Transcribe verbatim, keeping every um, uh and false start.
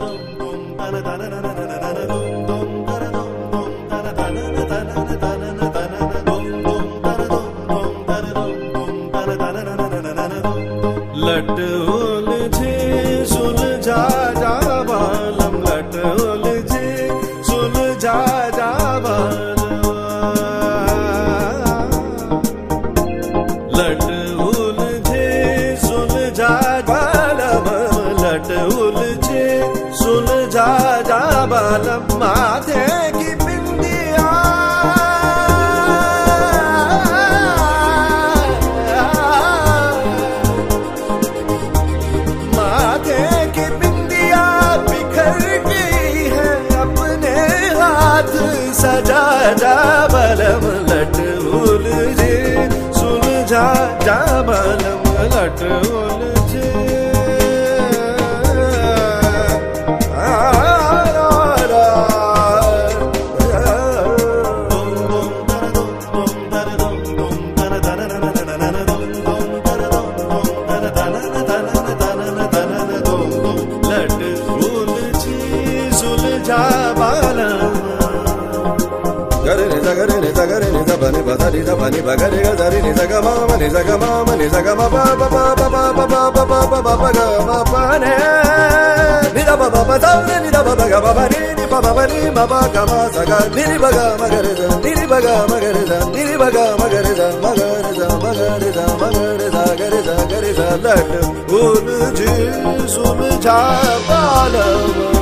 लट उलझे सुलझा जा बालम, लट उलझे सुलझा जा बालम, लट उलझे सुलझा बालम, लट उलझे सुलझा जा बालम। माथे की बिंदिया माथे की बिंदिया बिखर गई है, अपने हाथ सजा जा बालम, लट उलझे सुलझा जा बालम, लट उलझे। Gare ni zaga ni zaga ni zaga ni ba ni zaga ni ba gare ga ni zaga ma ma ni zaga ma ma ni zaga ma ba ba ba ba ba ba ba ba ba ba ba ba ga ma ba ne ni da ba ba ba da ni da ba ba ga ba ba ni ni ba ba ba ni ma ba ga ma zaga ni ni ba ga ma gare za ni ni ba ga ma gare za ni ni ba ga ma gare za ma gare za ma gare za ma gare za gare za gare za lat ulझे सुलझा बालम।